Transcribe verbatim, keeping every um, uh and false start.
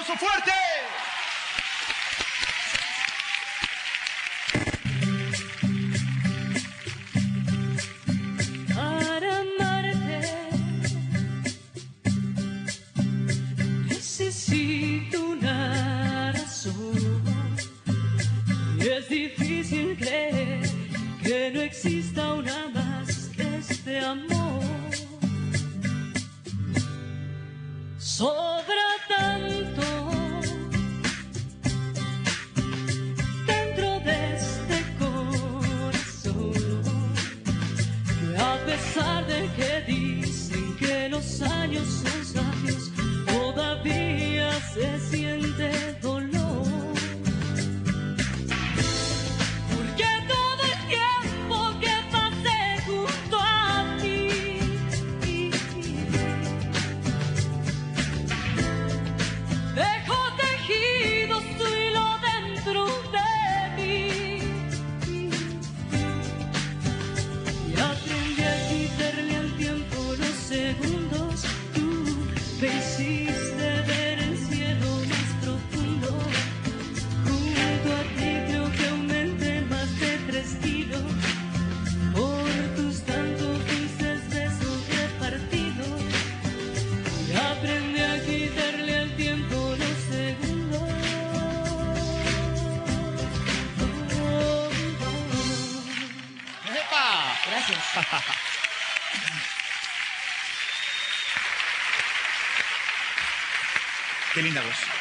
aplauso fuerte. Para amarte necesito una razón y es difícil creer que no exista una más que este amor. Sobra tanto dentro de este corazón que a pesar de que dicen que los años son sabios, todavía se siente dolor. Porque todo el tiempo que pasé junto a ti dejó tejido su hilo dentro de mí y aprendí a quitarle al tiempo los segundos. Tú me hiciste ver el cielo más profundo. Junto a ti creo que aumenté más de tres kilos por tus tantos dulces besos repartidos y aprendí a quitarle al tiempo los segundos. ¡Epa! Gracias. Qué linda voz.